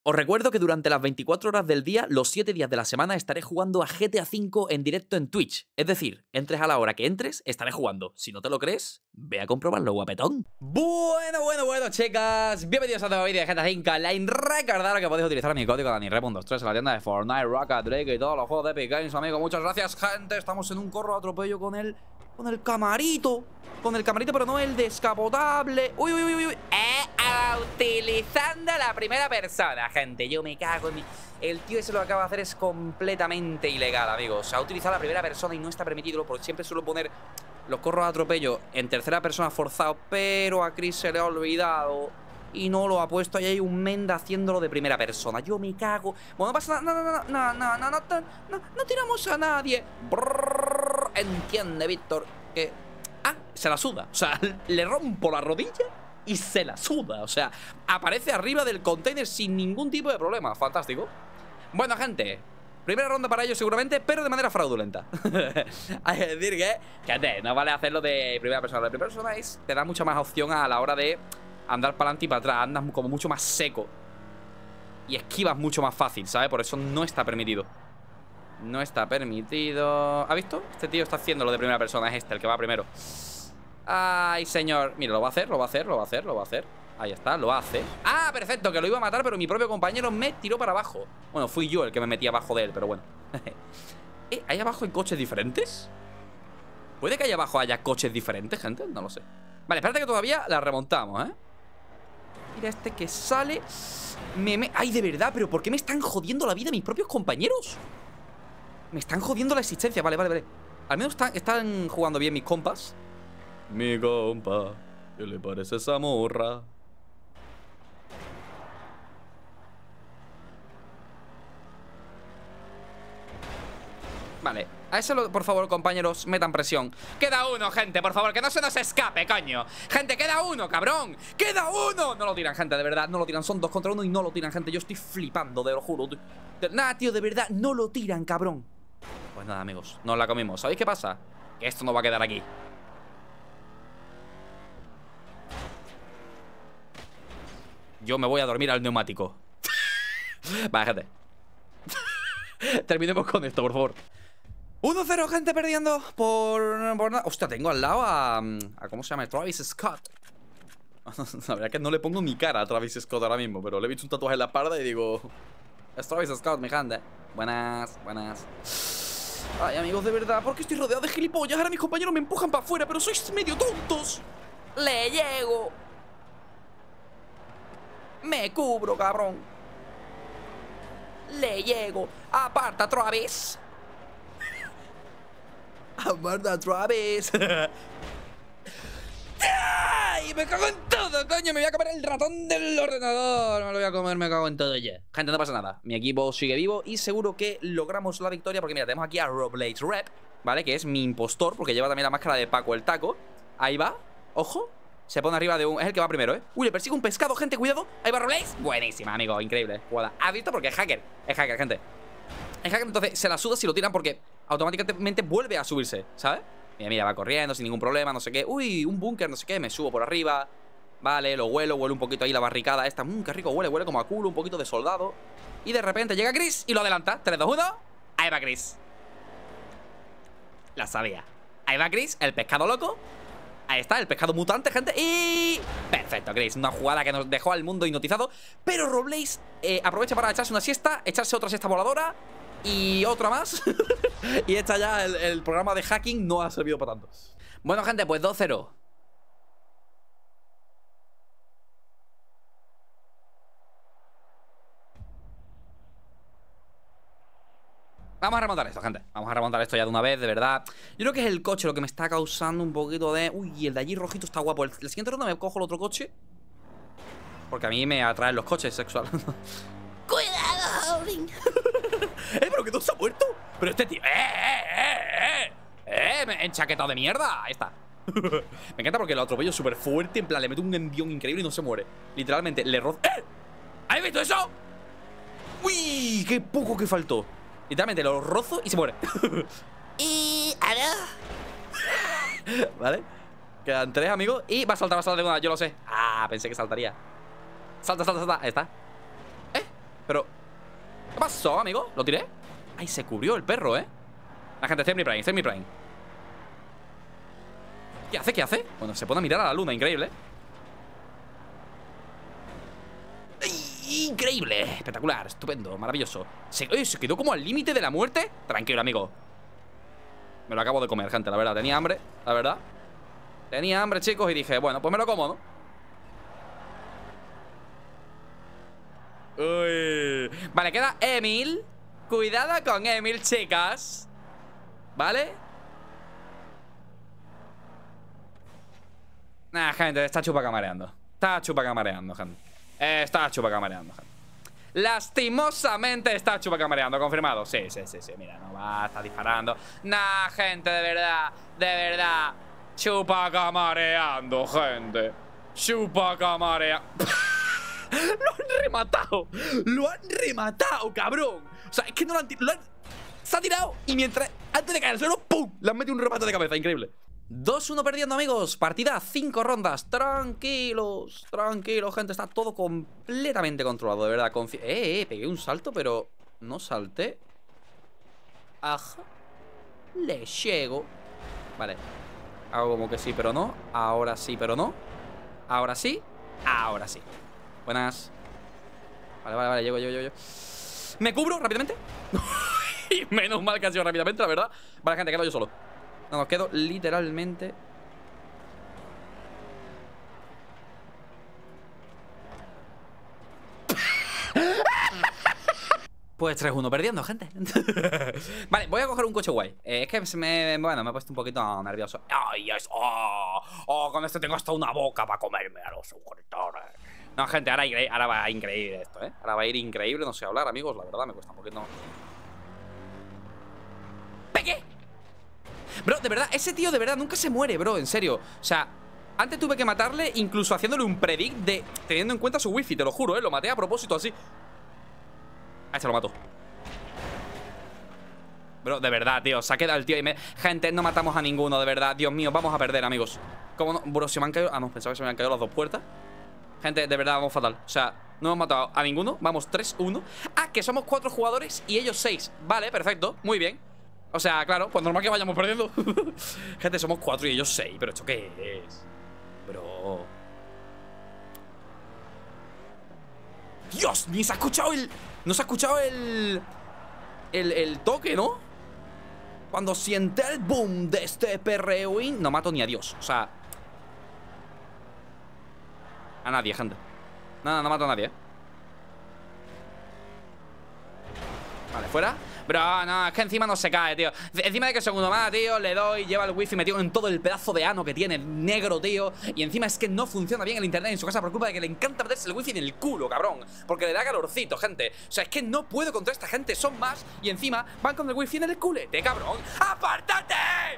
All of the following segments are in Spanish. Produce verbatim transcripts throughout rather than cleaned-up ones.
Os recuerdo que durante las veinticuatro horas del día, los siete días de la semana, estaré jugando a G T A cinco en directo en Twitch. Es decir, entres a la hora que entres, estaré jugando. Si no te lo crees, ve a comprobarlo, guapetón. Bueno, bueno, bueno, chicas. Bienvenidos a un nuevo vídeo de G T A cinco Online. Recordad que podéis utilizar mi código DaniRep uno dos tres en la tienda de Fortnite, Rocket, Drake y todos los juegos de Epic Games, amigo. Muchas gracias, gente. Estamos en un corro de atropello con el... Con el camarito. Con el camarito, pero no el descapotable. Uy, uy, uy, uy. Eh, utilizando la primera persona, gente. Yo me cago en mi... El tío ese lo que acaba de hacer es completamente ilegal, amigos. Ha utilizado la primera persona y no está permitido, porque siempre suelo poner los corros de atropello en tercera persona forzado, pero a Chris se le ha olvidado y no lo ha puesto. Ahí hay un menda haciéndolo de primera persona. Yo me cago. Bueno, no pasa nada. No, no, no, no, no, no, no, no, no tiramos a nadie. Brrr, entiende, Víctor, que... Ah, se la suda. O sea, le rompo la rodilla y se la suda. O sea, aparece arriba del container sin ningún tipo de problema. Fantástico. Bueno, gente, primera ronda para ellos seguramente, pero de manera fraudulenta. Hay que decir que, gente, no vale hacerlo de primera persona. De primera persona es, te da mucha más opción a la hora de andar para adelante y para atrás. Andas como mucho más seco y esquivas mucho más fácil, ¿sabes? Por eso no está permitido. No está permitido. ¿Ha visto? Este tío está haciendo lo de primera persona. Es este, el que va primero. Ay, señor. Mira, lo va a hacer, lo va a hacer, lo va a hacer, lo va a hacer. Ahí está, lo hace. Ah, perfecto, que lo iba a matar, pero mi propio compañero me tiró para abajo. Bueno, fui yo el que me metí abajo de él, pero bueno. ¿Eh? ¿Hay abajo hay coches diferentes? ¿Puede que allá abajo haya coches diferentes, gente? No lo sé. Vale, espérate que todavía la remontamos, ¿eh? Mira este que sale. me, me... Ay, de verdad, pero ¿por qué me están jodiendo la vida mis propios compañeros? Me están jodiendo la existencia. Vale, vale, vale. Al menos están, están jugando bien mis compas. Mi compa, ¿qué le parece esa morra? Vale, a eso, lo, por favor, compañeros, metan presión. Queda uno, gente, por favor, que no se nos escape, coño. Gente, queda uno, cabrón. ¡Queda uno! No lo tiran, gente, de verdad, no lo tiran. Son dos contra uno y no lo tiran, gente. Yo estoy flipando, te lo juro. De... Nada, tío, de verdad, no lo tiran, cabrón. Pues nada, amigos, nos la comimos. ¿Sabéis qué pasa? Que esto no va a quedar aquí. Yo me voy a dormir al neumático. Vale, gente. Terminemos con esto, por favor. uno cero, gente, perdiendo por, por nada. Hostia, tengo al lado a, a... ¿Cómo se llama? Travis Scott. La verdad es que no le pongo ni cara a Travis Scott ahora mismo, pero le he visto un tatuaje en la espalda y digo... Es Travis Scott, mi gente. Buenas, buenas. Ay, amigos, de verdad, ¿por qué estoy rodeado de gilipollas? Ahora mis compañeros me empujan para afuera, pero sois medio tontos. Le llego. Me cubro, cabrón. Le llego. Aparta, Travis. Aparta, Travis. ¡Ay! Me cago en todo, coño. Me voy a comer el ratón del ordenador. Me lo voy a comer, me cago en todo ya. Gente, no pasa nada. Mi equipo sigue vivo y seguro que logramos la victoria. Porque mira, tenemos aquí a Roblaze Rep, ¿vale? Que es mi impostor, porque lleva también la máscara de Paco el Taco. Ahí va, ojo. Se pone arriba de un... Es el que va primero, ¿eh? Uy, le persigue un pescado, gente, cuidado. Ahí va Roblaze. Buenísima, amigo, increíble jugada. ¿Has visto? Porque es hacker. Es hacker, gente. Es hacker, entonces se la suda si lo tiran porque automáticamente vuelve a subirse, ¿sabes? Mira, mira, va corriendo sin ningún problema, no sé qué. Uy, un búnker, no sé qué, me subo por arriba. Vale, lo huelo, huele un poquito ahí la barricada esta. Mmm, qué rico huele, huele como a culo, un poquito de soldado. Y de repente llega Chris y lo adelanta. tres, dos, uno. Ahí va Chris. La sabía. Ahí va Chris, el pescado loco. Ahí está, el pescado mutante, gente. Y... Perfecto, Chris, una jugada que nos dejó al mundo hipnotizado. Pero Roblaze eh, aprovecha para echarse una siesta, echarse otra siesta voladora y otra más. Y esta ya, el, el programa de hacking no ha servido para tanto. Bueno, gente, pues dos cero. Vamos a remontar esto, gente. Vamos a remontar esto ya de una vez, de verdad. Yo creo que es el coche lo que me está causando un poquito de... Uy, el de allí rojito está guapo. El, el siguiente ronda me cojo el otro coche, porque a mí me atraen los coches sexuales. ¡Cuidado, Holding! ¡Eh, pero que todo se ha muerto! Pero este tío... ¡Eh, eh, eh! ¡Eh! ¡Eh! ¡Enchaquetado de mierda! Ahí está. Me encanta porque lo atropello súper fuerte. En plan, le meto un envión increíble y no se muere. Literalmente, le rozo... ¡Eh! ¿Has visto eso? ¡Uy! ¡Qué poco que faltó! Literalmente lo rozo y se muere. Y... ¿Aló? Vale. Quedan tres, amigos. Y va a saltar, va a saltar de una, yo lo sé. Ah, pensé que saltaría. Salta, salta, salta. Ahí está. ¿Eh? Pero... ¿Qué pasó, amigo? ¿Lo tiré? Ay, se cubrió el perro, ¿eh? La gente, estoy en mi prime, estoy en mi prime. ¿Qué hace? ¿Qué hace? Bueno, se pone a mirar a la luna, increíble. Increíble, espectacular, estupendo, maravilloso. ¿Se, eh, ¿se quedó como al límite de la muerte? Tranquilo, amigo. Me lo acabo de comer, gente, la verdad. Tenía hambre, la verdad. Tenía hambre, chicos, y dije, bueno, pues me lo como, ¿no? Uy. Vale, queda Emil. Cuidado con Emil, chicas. ¿Vale? Nah, gente, está chupacamareando. Está chupacamareando, gente. Eh, está chupacamareando, gente. Lastimosamente está chupacamareando, confirmado. Sí, sí, sí, sí, mira, no va, está disparando. Nah, gente, de verdad, de verdad. Chupacamareando, gente. Chupacamareando. Lo han rematado. Lo han rematado, cabrón. O sea, es que no lo han tirado. Se ha tirado y mientras, antes de caer al suelo, ¡pum! Le han metido un remate de cabeza, increíble. dos uno perdiendo, amigos. Partida, cinco rondas. Tranquilos, tranquilos, gente. Está todo completamente controlado, de verdad. Confi eh, eh, pegué un salto, pero no salté. Ajá. Le llego. Vale. Hago como que sí, pero no. Ahora sí, pero no. Ahora sí. Ahora sí. Buenas. Vale, vale, vale. Llego, llego, llego. Me cubro rápidamente. Y menos mal que ha sido rápidamente, la verdad. Vale, gente, quedo yo solo. No, nos quedo literalmente. Pues tres uno perdiendo, gente. Vale, voy a coger un coche guay. eh, Es que se me... Bueno, me he puesto un poquito nervioso. Ay, es... Oh, oh, con este tengo hasta una boca para comerme a los suscriptores. No, gente, ahora, ahora va increíble esto, ¿eh? Ahora va a ir increíble, no sé hablar, amigos. La verdad, me cuesta un poquito. ¡Pegué! Bro, de verdad, ese tío de verdad nunca se muere, bro, en serio. O sea, antes tuve que matarle incluso haciéndole un predict de... Teniendo en cuenta su wifi, te lo juro, ¿eh? Lo maté a propósito así. Ahí se lo mato. Bro, de verdad, tío, se ha quedado el tío y me... Gente, no matamos a ninguno, de verdad. Dios mío, vamos a perder, amigos. ¿Cómo no? Bro, se me han caído... Ah, no, pensaba que se me han caído las dos puertas. Gente, de verdad, vamos fatal. O sea, no hemos matado a ninguno. Vamos tres uno. Ah, que somos cuatro jugadores y ellos seis. Vale, perfecto, muy bien. O sea, claro, pues normal que vayamos perdiendo. Gente, somos cuatro y ellos seis. ¿Pero esto qué es? Bro. Dios, ni se ha escuchado el... No se ha escuchado el... El, el toque, ¿no? Cuando siente el boom de este perreo, no mato ni a Dios. O sea... A nadie, gente. Nada, no mato a nadie, ¿eh? Vale, fuera. Bro, no, es que encima no se cae, tío. Encima de que son uno más, tío, le doy, lleva el wifi metido en todo el pedazo de ano que tiene negro, tío. Y encima es que no funciona bien el internet en su casa por culpa de que le encanta meterse el wifi en el culo, cabrón. Porque le da calorcito, gente. O sea, es que no puedo contra esta gente, son más. Y encima van con el wifi en el culete, cabrón. ¡Apártate!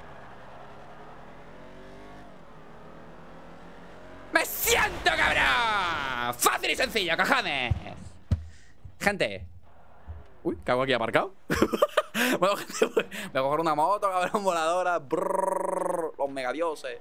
¡Me siento, cabrón! ¡Fácil y sencillo, cojones! Gente. Uy, ¿qué hago aquí aparcado? Bueno, gente, voy a coger una moto, cabrón, voladora. Brrr, los megadioses.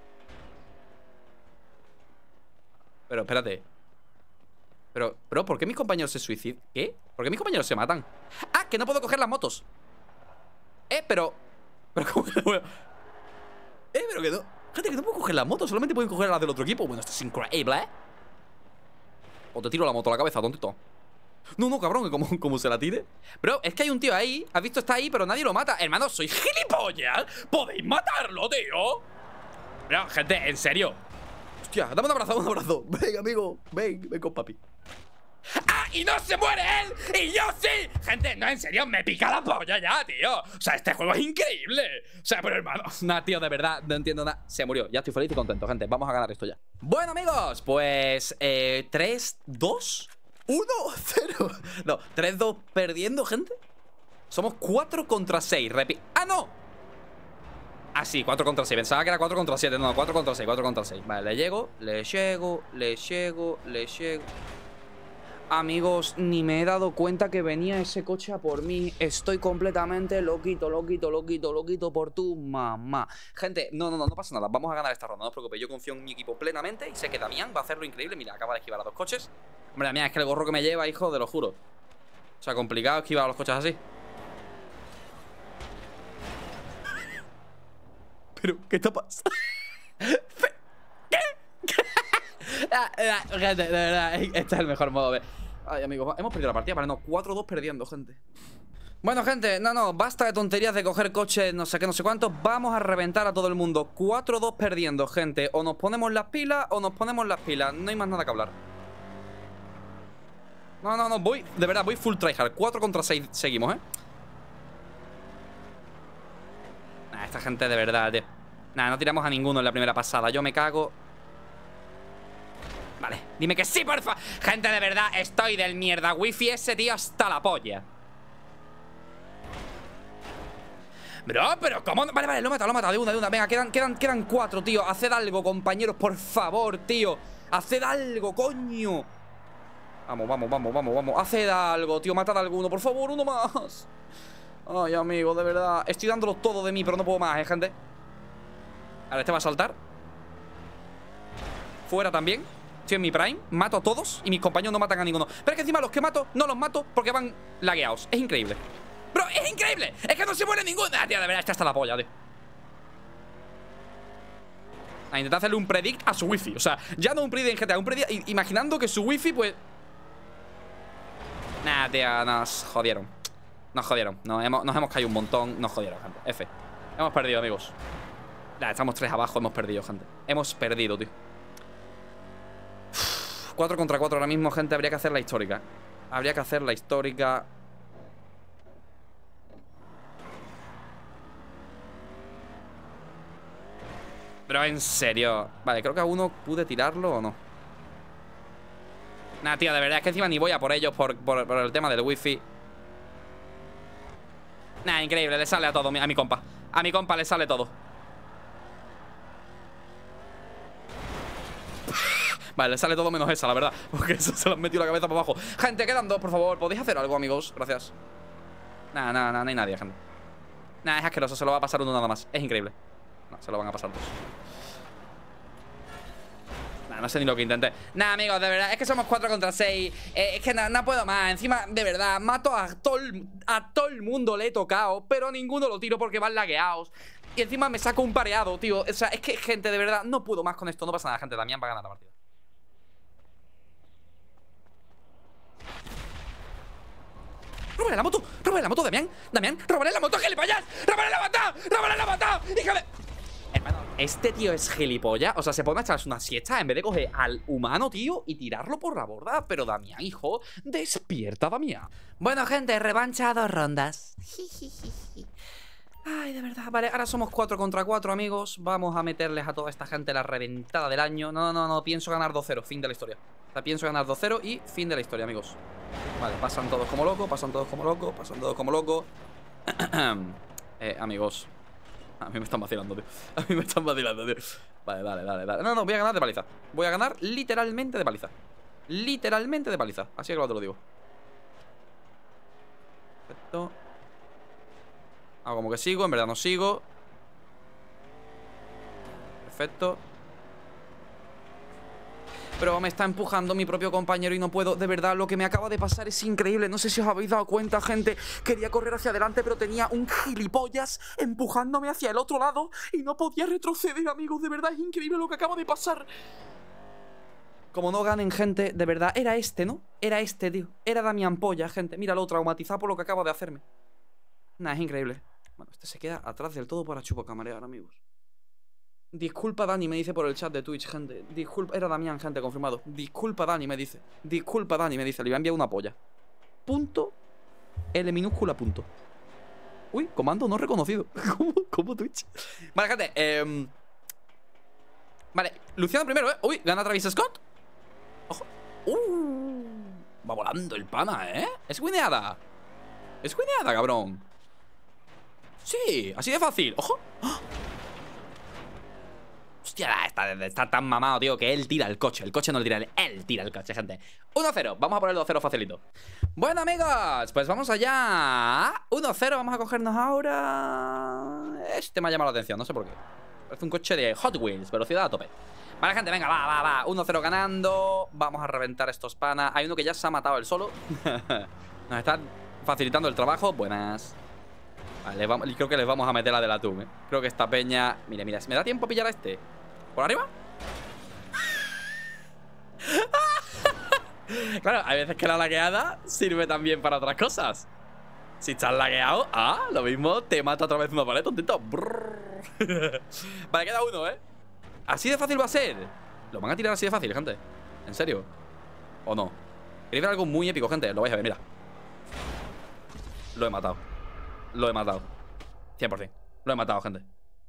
Pero, espérate. Pero, bro, ¿por qué mis compañeros se suicidan? ¿Qué? ¿Por qué mis compañeros se matan? ¡Ah, que no puedo coger las motos! Eh, pero... Pero, ¿cómo que no puedo? Eh, pero que no... Gente, que no puedo coger las motos, solamente pueden coger las del otro equipo. Bueno, esto es increíble, ¿eh? O te tiro la moto a la cabeza, tontito. No, no, cabrón, que como, como se la tire. Bro, es que hay un tío ahí. ¿Has visto? Está ahí, pero nadie lo mata. Hermano, soy gilipollas. ¿Podéis matarlo, tío? Bro, gente, en serio. Hostia, dame un abrazo, un abrazo. Ven, amigo, ven, ven con papi. ¡Ah! ¡Y no se muere él! ¡Y yo sí! Gente, no, en serio, me pica la polla ya, tío. O sea, este juego es increíble. O sea, pero hermano, nah, tío, de verdad, no entiendo nada. Se murió, ya estoy feliz y contento, gente. Vamos a ganar esto ya. Bueno, amigos, pues eh, tres, dos, uno, cero. No, tres dos perdiendo, gente. Somos cuatro contra seis. Repi ¡Ah, no! Ah, sí, cuatro contra seis. Pensaba que era cuatro contra siete. No, cuatro contra seis, cuatro contra seis. Vale, le llego, le llego, le llego, le llego. Amigos, ni me he dado cuenta que venía ese coche a por mí. Estoy completamente loquito, loquito, loquito, loquito por tu mamá. Gente, no, no, no, no pasa nada. Vamos a ganar esta ronda, no os preocupéis. Yo confío en mi equipo plenamente y sé que Damián va a hacerlo increíble. Mira, acaba de esquivar a dos coches. Hombre, Damián, es que el gorro que me lleva, hijo, te lo juro. O sea, complicado esquivar a los coches así. Pero, ¿qué está pasando? ¿Qué? Gente, de verdad, este es el mejor modo de... Ay, amigos, hemos perdido la partida. Vale, no, cuatro dos perdiendo, gente. Bueno, gente, no, no, basta de tonterías de coger coches, no sé qué, no sé cuántos. Vamos a reventar a todo el mundo. cuatro dos perdiendo, gente. O nos ponemos las pilas o nos ponemos las pilas. No hay más nada que hablar. No, no, no, voy, de verdad, voy full tryhard. cuatro contra seis seguimos, ¿eh? Nah, esta gente de verdad, tío. Nah, no tiramos a ninguno en la primera pasada. Yo me cago. Vale, dime que sí, porfa. Gente, de verdad, estoy del mierda wifi ese, tío, hasta la polla. Bro, pero ¿cómo? Vale, vale, lo he matado, lo he matado de una, de una. Venga, quedan, quedan, quedan cuatro, tío. Haced algo, compañeros, por favor, tío. Haced algo, coño. Vamos, vamos, vamos, vamos, vamos. Haced algo, tío, matad a alguno, por favor, uno más. Ay, amigo, de verdad. Estoy dándolo todo de mí, pero no puedo más, eh, gente. Ahora, este va a saltar. Fuera también. Estoy en mi prime, mato a todos y mis compañeros no matan a ninguno. Pero es que encima los que mato, no los mato porque van lagueados. Es increíble. Bro, es increíble. Es que no se muere ninguna. Ah, tío, de verdad, esta está la polla, tío. A intentar hacerle un predict a su wifi. O sea, ya no un predict en G T A, un predict imaginando que su wifi, pues... Nah, tío, nos jodieron. Nos jodieron, nos hemos, nos hemos caído un montón. Nos jodieron, gente, F. Hemos perdido, amigos. Nah, estamos tres abajo, hemos perdido, gente. Hemos perdido, tío. cuatro contra cuatro ahora mismo, gente. Habría que hacer la histórica. Habría que hacer la histórica. Pero en serio. Vale, creo que a uno pude tirarlo o no. Nah, tío, de verdad, es que encima ni voy a por ellos por, por, por el tema del wifi. Nah, increíble, le sale a todo, a mi compa. A mi compa le sale todo. Vale, le sale todo menos esa, la verdad. Porque eso se lo han metido la cabeza para abajo. Gente, quedan dos, por favor. ¿Podéis hacer algo, amigos? Gracias. Nah, nah, nah, no hay nadie, gente. Nah, es asqueroso, se lo va a pasar uno nada más. Es increíble. No, se lo van a pasar dos. Nah, no sé ni lo que intenté. Nah, amigos, de verdad, es que somos cuatro contra seis. eh, Es que no, no puedo más. Encima, de verdad, mato a todo, el, a todo el mundo le he tocado, pero a ninguno lo tiro porque van lagueados. Y encima me saco un pareado, tío. O sea, es que, gente, de verdad, no puedo más con esto. No pasa nada, gente. Damián va a ganar la partida. ¡Róbale la moto! ¡Róbale la moto, Damián! ¡Damián! ¡Róbale la moto, gilipollas! ¡Róbale la moto! ¡Róbale la moto! ¡Hija de...! Hermano, este tío es gilipollas. O sea, se pone a echarse una siesta en vez de coger al humano, tío, y tirarlo por la borda. Pero Damián, hijo, despierta, Damián. Bueno, gente, revancha a dos rondas. Ay, de verdad. Vale, ahora somos cuatro contra cuatro, amigos. Vamos a meterles a toda esta gente la reventada del año. No, no, no, pienso ganar dos cero. Fin de la historia. O sea, pienso ganar dos cero y fin de la historia, amigos. Vale, pasan todos como locos, pasan todos como locos, pasan todos como locos. eh, amigos. A mí me están vacilando, tío. A mí me están vacilando, tío. Vale, dale, dale, dale. No, no, voy a ganar de paliza. Voy a ganar literalmente de paliza. Literalmente de paliza. Así que te lo digo. Perfecto. Hago como que sigo, en verdad no sigo. Perfecto. Pero me está empujando mi propio compañero y no puedo. De verdad, lo que me acaba de pasar es increíble. No sé si os habéis dado cuenta, gente. Quería correr hacia adelante, pero tenía un gilipollas empujándome hacia el otro lado y no podía retroceder, amigos. De verdad, es increíble lo que acaba de pasar. Como no ganen, gente, de verdad. Era este, ¿no? Era este, tío. Era Damián Polla, gente. Míralo, traumatizado por lo que acaba de hacerme. Nah, es increíble. Bueno, este se queda atrás del todo para chupacamarear, amigos. Disculpa, Dani, me dice por el chat de Twitch, gente. Disculpa, era Damián, gente, confirmado. Disculpa, Dani, me dice. Disculpa, Dani, me dice. Le voy a enviar una polla. Punto. L minúscula, punto. Uy, comando no reconocido. ¿Cómo, cómo Twitch? Vale, gente. Eh... Vale, Luciano primero, ¿eh? Uy, gana Travis Scott. Ojo. Uh, va volando el pana, ¿eh? Es wineada. Es wineada, cabrón. Sí, así de fácil. Ojo. ¡Oh! Hostia, está, está tan mamado, tío, que él tira el coche. El coche no lo tira él, él tira el coche, gente. uno cero, vamos a poner dos cero facilito. Bueno, amigos, pues vamos allá. uno cero, vamos a cogernos ahora. Este me ha llamado la atención, no sé por qué. Parece un coche de Hot Wheels, velocidad a tope. Vale, gente, venga, va, va, va. uno cero ganando. Vamos a reventar estos panas. Hay uno que ya se ha matado él solo. Nos están facilitando el trabajo. Buenas. Vale, les vamos, creo que les vamos a meter la del atún, ¿eh? Creo que esta peña... Mira, mira, ¿me da tiempo a pillar a este? ¿Por arriba? Claro, hay veces que la lagueada sirve también para otras cosas. Si estás lagueado, ah, lo mismo te mata otra vez una pared, tontito. Vale, queda uno, ¿eh? Así de fácil va a ser. Lo van a tirar así de fácil, gente. ¿En serio? ¿O no? Queréis ver algo muy épico, gente. Lo vais a ver, mira. Lo he matado. Lo he matado. cien por cien. Lo he matado, gente.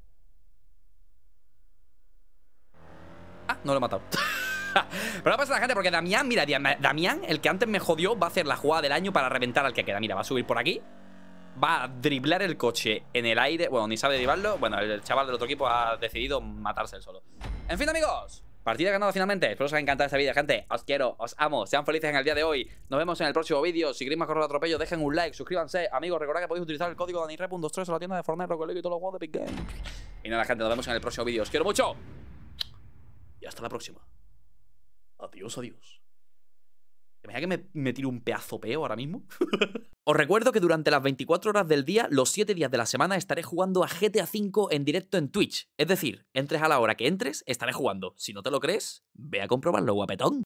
Ah, no lo he matado. Pero no pasa nada, gente, porque Damián, mira, Damián, el que antes me jodió, va a hacer la jugada del año para reventar al que queda. Mira, va a subir por aquí, va a driblar el coche en el aire. Bueno, ni sabe driblarlo. Bueno, el chaval del otro equipo ha decidido matarse él solo. En fin, amigos, partida ganada finalmente. Espero os haya encantado este vídeo, gente. Os quiero, os amo, sean felices en el día de hoy. Nos vemos en el próximo vídeo. Si queréis más correr atropello, dejen un like, suscríbanse. Amigos, recordad que podéis utilizar el código danirre punto tres en la tienda de Fortnite, Rocket League y todos los juegos de Big Games. Y nada, gente, nos vemos en el próximo vídeo. Os quiero mucho y hasta la próxima. Adiós, adiós. Imagina que me, me tiro un pedazo peo ahora mismo. Os recuerdo que durante las veinticuatro horas del día, los siete días de la semana, estaré jugando a G T A cinco en directo en Twitch. Es decir, entres a la hora que entres, estaré jugando. Si no te lo crees, ve a comprobarlo, guapetón.